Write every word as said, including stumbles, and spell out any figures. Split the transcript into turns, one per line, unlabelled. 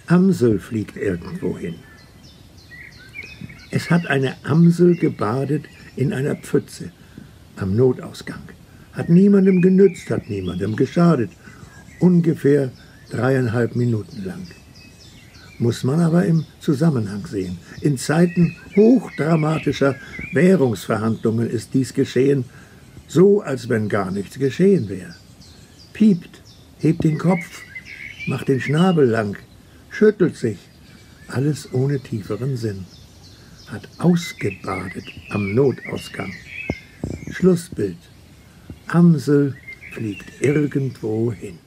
Amsel fliegt irgendwo hin. Es hat eine Amsel gebadet in einer Pfütze am Notausgang. Hat niemandem genützt, hat niemandem geschadet. Ungefähr dreieinhalb Minuten lang. Muss man aber im Zusammenhang sehen. In Zeiten hochdramatischer Währungsverhandlungen ist dies geschehen, so als wenn gar nichts geschehen wäre. Piept, hebt den Kopf, macht den Schnabel lang, schüttelt sich, alles ohne tieferen Sinn. Hat ausgebadet am Notausgang. Schlussbild. Amsel fliegt irgendwo hin.